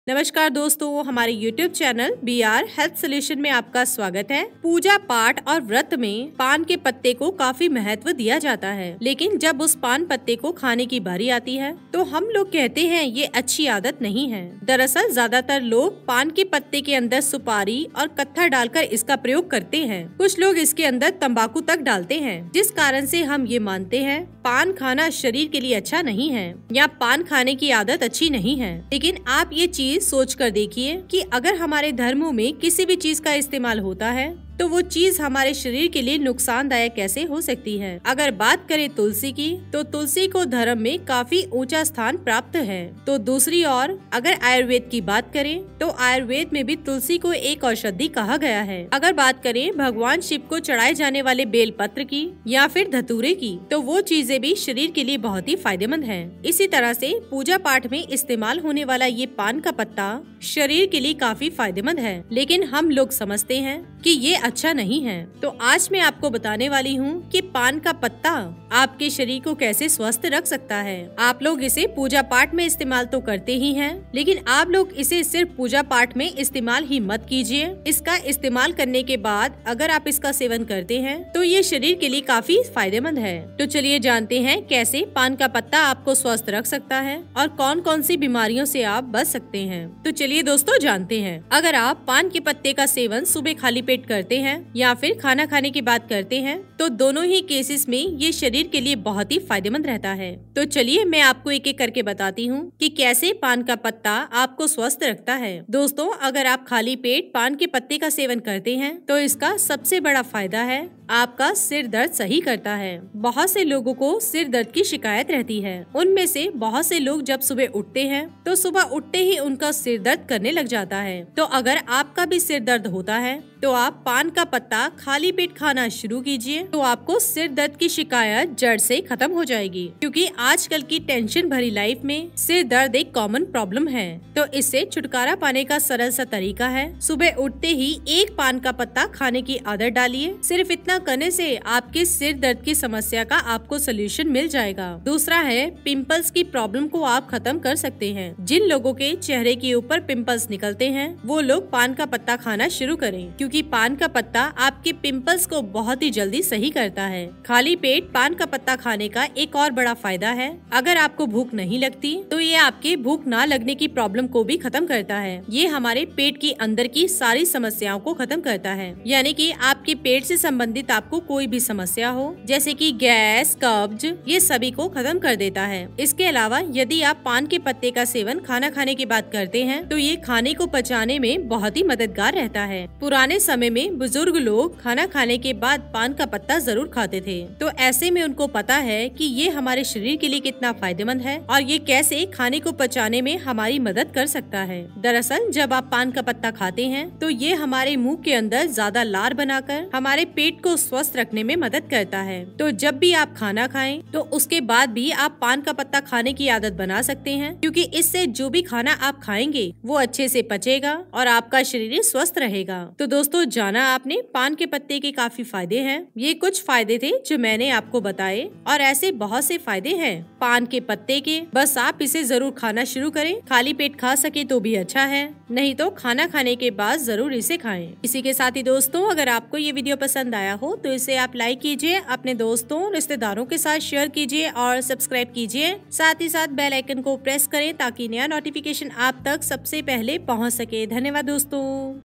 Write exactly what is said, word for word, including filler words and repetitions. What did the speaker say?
नमस्कार दोस्तों, हमारे YouTube channel B R health solution में आपका स्वागत है। पूजा पाठ और व्रत में पान के पत्ते को काफी महत्व दिया जाता है, लेकिन जब उस पान पत्ते को खाने की बारी आती है तो हम लोग कहते हैं ये अच्छी आदत नहीं है। दरअसल ज्यादातर लोग पान के पत्ते के अंदर सुपारी और कत्था डालकर इसका प्रयोग करते हैं। कुछ लोग इसके अंदर तंबाकू तक डालते हैं, जिस कारण से हम ये मानते हैं पान खाना शरीर के लिए अच्छा नहीं है या पान खाने की आदत अच्छी नहीं है। लेकिन आप ये चीज सोच कर देखिए कि अगर हमारे धर्मों में किसी भी चीज का इस्तेमाल होता है तो वो चीज हमारे शरीर के लिए नुकसानदायक कैसे हो सकती है। अगर बात करें तुलसी की, तो तुलसी को धर्म में काफी ऊंचा स्थान प्राप्त है। तो दूसरी ओर अगर आयुर्वेद की बात करें तो आयुर्वेद में भी तुलसी को एक औषधि कहा गया है। अगर बात करें भगवान शिव को चढ़ाए जाने वाले बेल पत्र की या फिर धतूरे की, तो वो चीजें भी शरीर के लिए बहुत ही फायदेमंद है। इसी तरह से पूजा पाठ में इस्तेमाल होने वाला ये पान का पत्ता शरीर के लिए काफी फायदेमंद है, लेकिन हम लोग समझते हैं कि ये अच्छा नहीं है। तो आज मैं आपको बताने वाली हूँ कि पान का पत्ता आपके शरीर को कैसे स्वस्थ रख सकता है। आप लोग इसे पूजा पाठ में इस्तेमाल तो करते ही हैं, लेकिन आप लोग इसे सिर्फ पूजा पाठ में इस्तेमाल ही मत कीजिए। इसका इस्तेमाल करने के बाद अगर आप इसका सेवन करते हैं तो ये शरीर के लिए काफी फायदेमंद है। तो चलिए जानते हैं कैसे पान का पत्ता आपको स्वस्थ रख सकता है और कौन कौन सी बीमारियों से आप बच सकते हैं। तो चलिए दोस्तों जानते हैं। अगर आप पान के पत्ते का सेवन सुबह खाली पेट करते हैं या फिर खाना खाने की बात करते हैं तो दोनों ही केसेस में ये शरीर के लिए बहुत ही फायदेमंद रहता है। तो चलिए मैं आपको एक एक करके बताती हूँ कि कैसे पान का पत्ता आपको स्वस्थ रखता है। दोस्तों, अगर आप खाली पेट पान के पत्ते का सेवन करते हैं तो इसका सबसे बड़ा फायदा है आपका सिर दर्द सही करता है। बहुत से लोगों को सिर दर्द की शिकायत रहती है। उनमें से बहुत से लोग जब सुबह उठते हैं तो सुबह उठते ही उनका सिर दर्द करने लग जाता है। तो अगर आपका भी सिर दर्द होता है तो आप पान का पत्ता खाली पेट खाना शुरू कीजिए, तो आपको सिर दर्द की शिकायत जड़ से खत्म हो जाएगी। क्योंकि आजकल की टेंशन भरी लाइफ में सिर दर्द एक कॉमन प्रॉब्लम है। तो इससे छुटकारा पाने का सरल सा तरीका है, सुबह उठते ही एक पान का पत्ता खाने की आदत डालिए। सिर्फ इतना करने से आपके सिर दर्द की समस्या का आपको सोल्यूशन मिल जाएगा। दूसरा है पिंपल्स की प्रॉब्लम को आप खत्म कर सकते हैं। जिन लोगों के चेहरे के ऊपर पिंपल्स निकलते हैं वो लोग पान का पत्ता खाना शुरू करें, क्योंकि पान का पत्ता आपके पिंपल्स को बहुत ही जल्दी सही करता है। खाली पेट पान का पत्ता खाने का एक और बड़ा फायदा है, अगर आपको भूख नहीं लगती तो ये आपके भूख ना लगने की प्रॉब्लम को भी खत्म करता है। ये हमारे पेट की अंदर की सारी समस्याओं को खत्म करता है, यानी कि आपके पेट से संबंधित आपको कोई भी समस्या हो जैसे कि गैस, कब्ज, ये सभी को खत्म कर देता है। इसके अलावा यदि आप पान के पत्ते का सेवन खाना खाने की बात करते हैं तो ये खाने को पचाने में बहुत ही मददगार रहता है। पुराने समय में बुजुर्ग लोग खाना खाने के बाद पान का पत्ता जरूर खाते थे, तो ऐसे में उनको पता है कि ये हमारे शरीर के लिए कितना फायदेमंद है और ये कैसे खाने को पचाने में हमारी मदद कर सकता है। दरअसल जब आप पान का पत्ता खाते हैं तो ये हमारे मुंह के अंदर ज्यादा लार बनाकर हमारे पेट को स्वस्थ रखने में मदद करता है। तो जब भी आप खाना खाएं तो उसके बाद भी आप पान का पत्ता खाने की आदत बना सकते हैं, क्योंकि इससे जो भी खाना आप खाएंगे वो अच्छे से पचेगा और आपका शरीर स्वस्थ रहेगा। तो दोस्तों, जाना आपने पान के पत्ते के काफी फायदे हैं। ये कुछ फायदे थे जो मैंने आपको बताए और ऐसे बहुत से फायदे हैं पान के पत्ते के। बस आप इसे जरूर खाना शुरू करें। खाली पेट खा सके तो भी अच्छा है, नहीं तो खाना खाने के बाद जरूर इसे खाएं। इसी के साथ ही दोस्तों, अगर आपको ये वीडियो पसंद आया हो तो इसे आप लाइक कीजिए, अपने दोस्तों रिश्तेदारों के साथ शेयर कीजिए और सब्सक्राइब कीजिए। साथ ही साथ बेल आइकन को प्रेस करें ताकि नया नोटिफिकेशन आप तक सबसे पहले पहुँच सके। धन्यवाद दोस्तों।